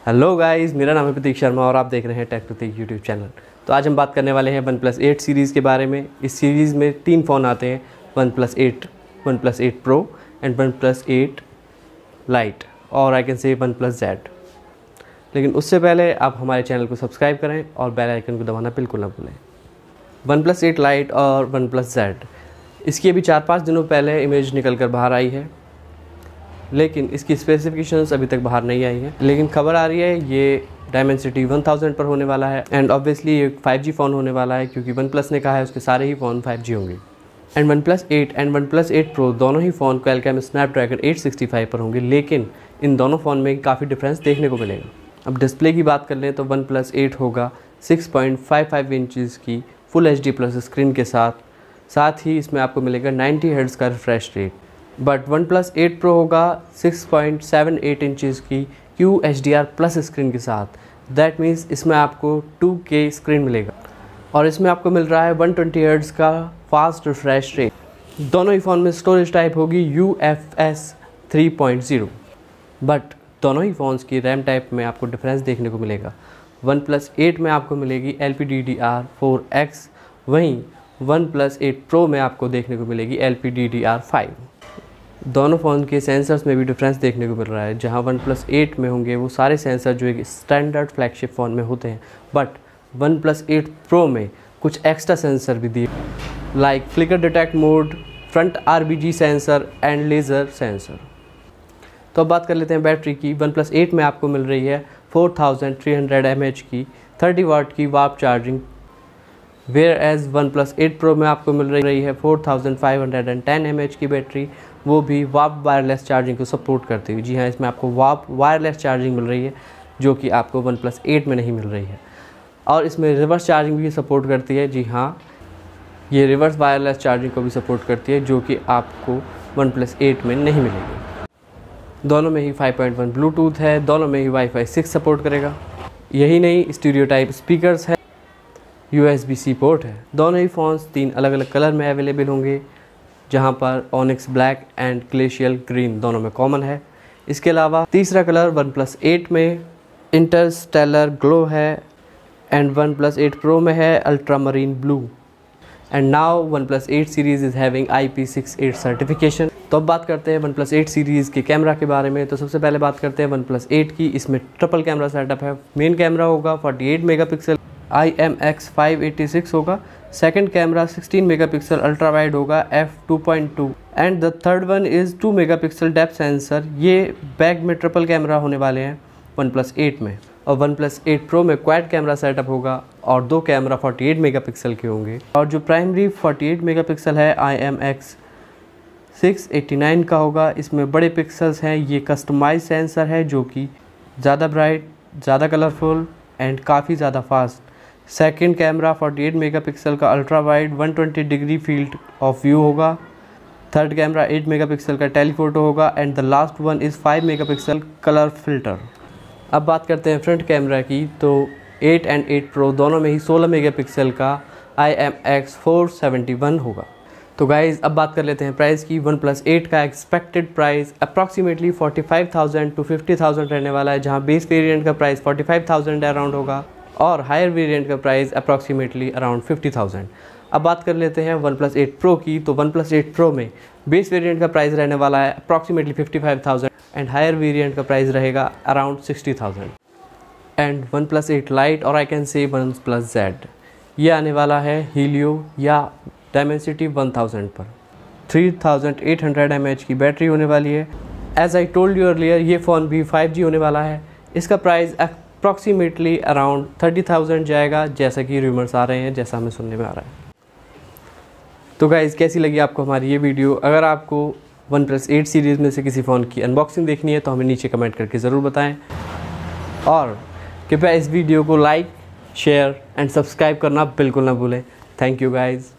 Hello guys, मेरा नाम है प्रतीक शर्मा और आप देख रहे हैं टेक प्रतीक यूट्यूब चैनल। तो आज हम बात करने वाले हैं OnePlus 8 सीरीज़ के बारे में। इस सीरीज़ में 3 फ़ोन आते हैं, OnePlus 8, OnePlus 8 Pro and OnePlus 8 Lite और I can say OnePlus Z। लेकिन उससे पहले आप हमारे चैनल को सब्सक्राइब करें और बेल आइकन को दबाना बिल्कुल ना भूलें। OnePlus 8 Lite और OnePlus Z, इसकी अभी 4-5 दिनों पहले इमेज निकल कर बाहर आई है, लेकिन इसकी स्पेसिफिकेशंस अभी तक बाहर नहीं आई हैं। लेकिन खबर आ रही है ये Dimensity 1000 पर होने वाला है एंड ऑब्वियसली ये 5G फ़ोन होने वाला है, क्योंकि OnePlus ने कहा है उसके सारे ही फ़ोन 5G होंगे। And OnePlus 8 and OnePlus 8 Pro दोनों ही फ़ोन Qualcomm Snapdragon 865 पर होंगे, लेकिन इन दोनों फ़ोन में काफ़ी डिफरेंस देखने को मिलेगा। अब डिस्प्ले की बात कर लें तो OnePlus 8 होगा 6.55 इंचज़ की फुल HD प्लस स्क्रीन के साथ ही इसमें आपको मिलेगा 90 हर्ट्ज़ का refresh rate. But OnePlus 8 Pro होगा 6.78 इंचज़ की QHDR प्लस स्क्रीन के साथ। दैट मीन्स इसमें आपको 2K स्क्रीन मिलेगा और इसमें आपको मिल रहा है 120 हर्ट्ज़ का फास्ट रिफ्रेश रेट। दोनों ही फ़ोन में स्टोरेज टाइप होगी UFS 3.0, बट दोनों ही फ़ोन्स की रैम टाइप में आपको डिफरेंस देखने को मिलेगा। OnePlus 8 में आपको मिलेगी LPDDR4X, वहीं OnePlus 8 Pro में आपको देखने को मिलेगी LPDDR5। दोनों फ़ोन के सेंसर्स में भी डिफरेंस देखने को मिल रहा है। जहां OnePlus 8 में होंगे वो सारे सेंसर जो एक स्टैंडर्ड फ्लैगशिप फ़ोन में होते हैं, बट OnePlus 8 Pro में कुछ एक्स्ट्रा सेंसर भी दिए, like flicker detect mode, front RGB sensor and laser sensor. तो अब बात कर लेते हैं बैटरी की। OnePlus 8 में आपको मिल रही है 4300 mAh की 30 वाट की warp charging, whereas OnePlus 8 Pro में आपको मिल रही है 4510 mAh की बैटरी, वो भी वाप वायरलेस चार्जिंग को सपोर्ट करती हुई। जी हाँ, इसमें आपको वाप वायरलेस चार्जिंग मिल रही है, जो कि आपको OnePlus 8 में नहीं मिल रही है। और इसमें रिवर्स चार्जिंग भी सपोर्ट करती है। जी हाँ, ये रिवर्स वायरलेस चार्जिंग को भी सपोर्ट करती है, जो कि आपको OnePlus 8 में नहीं मिलेगी। दोनों में ही 5.1 ब्लूटूथ है, दोनों में ही Wi-Fi 6 सपोर्ट करेगा। यही नहीं, स्टीरियो टाइप स्पीकर्स है, USB-C पोर्ट है। दोनों ही फ़ोन्स 3 अलग अलग कलर में अवेलेबल होंगे, जहां पर onyx black and glacial green दोनों में कॉमन है। इसके अलावा तीसरा कलर OnePlus 8 में इंटरस्टेलर ग्लो है एंड OnePlus 8 Pro में है ultramarine blue. And now OnePlus 8 series is having IP68 certification. तो अब बात करते हैं OnePlus 8 सीरीज़ के कैमरा के बारे में। तो सबसे पहले बात करते हैं OnePlus 8 की। इसमें ट्रिपल कैमरा सेटअप है। मेन कैमरा होगा 48 मेगापिक्सल IMX586 होगा, second camera 16 megapixel ultra wide होगा f2.2 and the third one is 2 megapixel depth sensor. ये बैक में ट्रिपल कैमरा होने वाले हैं OnePlus 8 में। और OnePlus 8 Pro में क्वाड कैमरा सेटअप होगा और 2 कैमरा 48 मेगापिक्सल के होंगे। और जो प्राइमरी 48 मेगापिक्सल है IMX689 का होगा। इसमें बड़े पिक्सल्स हैं, ये कस्टमाइज सेंसर है जो कि ज़्यादा ब्राइट, ज़्यादा कलरफुल एंड काफ़ी ज़्यादा फास्ट। सेकंड कैमरा 48 मेगापिक्सल का ultra wide 120 degree field of view होगा। थर्ड कैमरा 8 मेगापिक्सल का टेलीफोटो होगा and the last one is 5 megapixel colour filter. अब बात करते हैं फ्रंट कैमरा की। तो 8 एंड 8 Pro दोनों में ही 16 मेगापिक्सल का IMX471 होगा। तो गाइज़ अब बात कर लेते हैं प्राइस की। OnePlus 8 का एक्सपेक्टेड प्राइस अप्रॉक्सीमेटली 45,000 to 50,000 रहने वाला है, जहां बेस वेरिएंट का प्राइस 45,000 अराउंड होगा और हायर वेरिएंट का प्राइस अप्रॉक्सीमेटली अराउंड 50,000। अब बात कर लेते हैं OnePlus 8 Pro की। तो OnePlus 8 Pro में बेस वेरिएंट का प्राइस रहने वाला है अप्रॉक्सीमेटली 55,000 एंड हायर वेरिएंट का प्राइस रहेगा अराउंड 60,000। एंड OnePlus 8 Lite और I can say OnePlus Z, ये आने वाला है Helio या Dimensity 1000 पर। 3800 mAh की बैटरी होने वाली है। As I told you earlier, ये फ़ोन भी 5G होने वाला है। इसका प्राइस अप्रॉक्सीमेटली अराउंड 30,000 जाएगा, जैसा कि रूमर्स आ रहे हैं, जैसा हमें सुनने में आ रहा है। तो गाइज़ कैसी लगी आपको हमारी ये वीडियो? अगर आपको OnePlus 8 सीरीज़ में से किसी फ़ोन की अनबॉक्सिंग देखनी है तो हमें नीचे कमेंट करके ज़रूर बताएं और कृपया इस वीडियो को लाइक, शेयर एंड सब्सक्राइब करना बिल्कुल ना भूलें। Thank you guys.